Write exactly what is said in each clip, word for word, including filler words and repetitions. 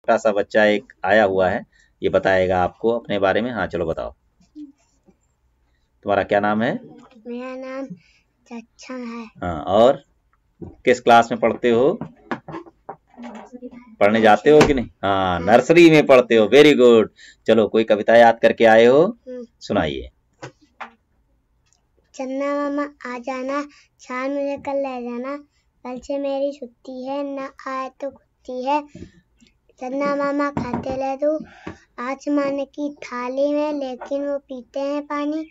छोटा सा बच्चा एक आया हुआ है, ये बताएगा आपको अपने बारे में। हाँ चलो बताओ, तुम्हारा क्या नाम है? मेरा नाम सक्षम है। हाँ, और किस क्लास में पढ़ते हो? पढ़ने जाते हो कि नहीं? हाँ, नर्सरी में पढ़ते हो, वेरी गुड। चलो कोई कविता याद करके आए हो, सुनाइए। चन्ना मामा आ जाना, छान मुझे कल ले जाना, कल से मेरी छुट्टी है, ना आए तो खुट्टी है। चन्ना मामा खाते ले तू आसमान की थाली में, लेकिन वो पीते हैं पानी।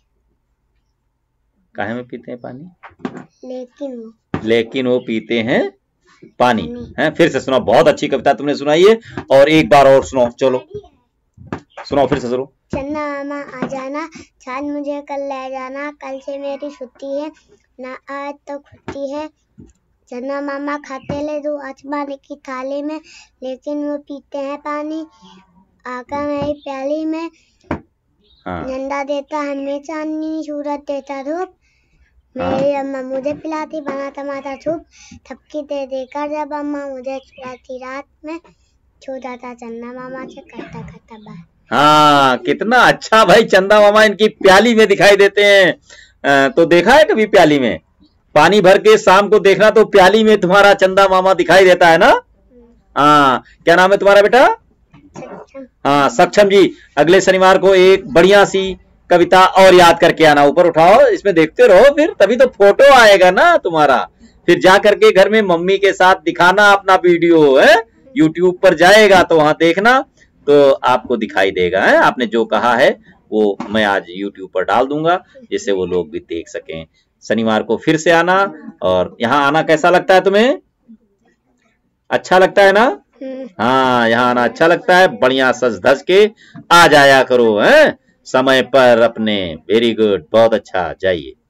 काहे में पीते हैं पानी? लेकिन वो लेकिन वो पीते हैं पानी। है, फिर से सुनाओ, बहुत अच्छी कविता तुमने सुनाई है, और एक बार और सुनाओ, चलो सुनाओ फिर से सुनो। चन्ना मामा आ जाना, छान मुझे कल ले जाना, कल से मेरी छुट्टी है, ना आए तो खुट्टी है। चन्ना मामा खाते ले दो आसमान की थाली में, लेकिन वो पीते हैं पानी। आका मेरी प्याली में हाँ। झंडा देता हमें चांदनी, सूरज देता धूप, मेरी अम्मा मुझे पिलाती बना टमाटर सूप, थपकी दे देकर जब अम्मा मुझे खिलाती रात में, छू जाता चन्ना मामा से करता करता बात। हाँ, कितना अच्छा भाई, चंदा मामा इनकी प्याली में दिखाई देते हैं। तो देखा है कभी प्याली में पानी भर के शाम को देखना, तो प्याली में तुम्हारा चंदा मामा दिखाई देता है ना? हाँ, क्या नाम है तुम्हारा बेटा? सक्षम। हाँ सक्षम जी, अगले शनिवार को एक बढ़िया सी कविता और याद करके आना, ऊपर उठाओ, इसमें देखते रहो, फिर तभी तो फोटो आएगा ना तुम्हारा, फिर जा करके घर में मम्मी के साथ दिखाना अपना वीडियो, है यूट्यूब पर जाएगा तो वहां देखना, तो आपको दिखाई देगा। है, आपने जो कहा है वो मैं आज यूट्यूब पर डाल दूंगा, जिससे वो लोग भी देख सकें। शनिवार को फिर से आना, और यहाँ आना कैसा लगता है तुम्हें? अच्छा लगता है ना? हाँ, यहाँ आना अच्छा लगता है, बढ़िया सज धज के आ जाया करो, हैं समय पर अपने। वेरी गुड, बहुत अच्छा, जाइए।